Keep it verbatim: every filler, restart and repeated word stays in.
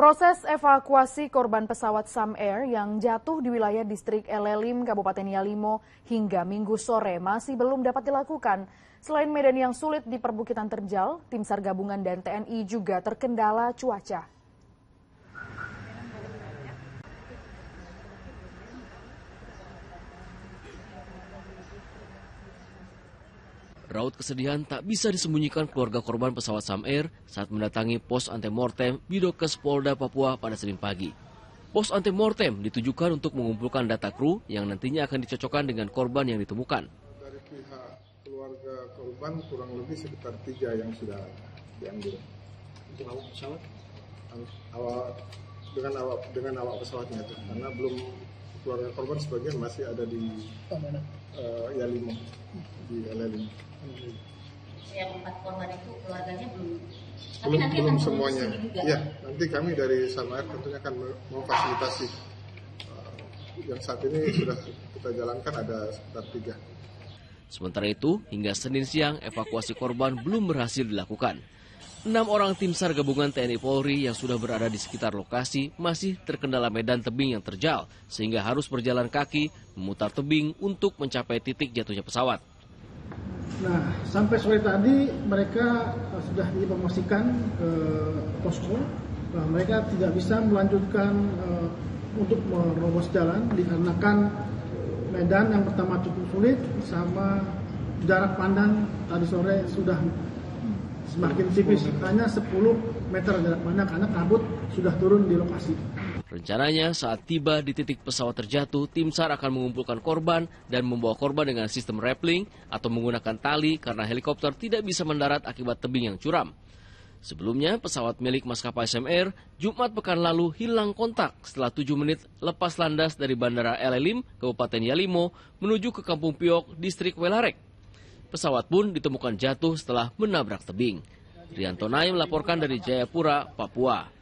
Proses evakuasi korban pesawat Sam Air yang jatuh di wilayah distrik Elelim, Kabupaten Yalimo hingga Minggu sore masih belum dapat dilakukan. Selain medan yang sulit di perbukitan terjal, tim SAR gabungan dan T N I juga terkendala cuaca. Raut kesedihan tak bisa disembunyikan keluarga korban pesawat Sam Air saat mendatangi pos antemortem Bidokes Polda Papua pada Senin pagi. Pos antemortem ditujukan untuk mengumpulkan data kru yang nantinya akan dicocokkan dengan korban yang ditemukan. Dari pihak keluarga korban kurang lebih sekitar tiga yang sudah diambil. Untuk awak pesawat? Awak dengan awak dengan awak pesawatnya itu, karena belum keluarga korban sebagian masih ada di uh, Yalimo, di Elelim. Yang empat korban itu keluarganya belum, tapi belum, nanti belum akan semuanya. juga. Ya, nanti kami dari Sam Air tentunya akan memfasilitasi. Uh, yang saat ini sudah kita jalankan ada sekitar tiga. Sementara itu, hingga Senin siang evakuasi korban belum berhasil dilakukan. Enam orang tim SAR gabungan T N I Polri yang sudah berada di sekitar lokasi masih terkendala medan tebing yang terjal, sehingga harus berjalan kaki memutar tebing untuk mencapai titik jatuhnya pesawat. Nah, sampai sore tadi mereka sudah diinformasikan ke posko bahwa mereka tidak bisa melanjutkan uh, untuk menerobos jalan dikarenakan medan yang pertama cukup sulit sama jarak pandang tadi sore sudah semakin tipis, hanya sepuluh meter jarak pandang karena kabut sudah turun di lokasi. Rencananya saat tiba di titik pesawat terjatuh, tim SAR akan mengumpulkan korban dan membawa korban dengan sistem rappelling atau menggunakan tali karena helikopter tidak bisa mendarat akibat tebing yang curam. Sebelumnya, pesawat milik maskapai Sam Air Jumat pekan lalu hilang kontak setelah tujuh menit lepas landas dari Bandara Elelim, Kabupaten Yalimo, menuju ke Kampung Piok, distrik Welarek. Pesawat pun ditemukan jatuh setelah menabrak tebing. Rianto Nay melaporkan dari Jayapura, Papua.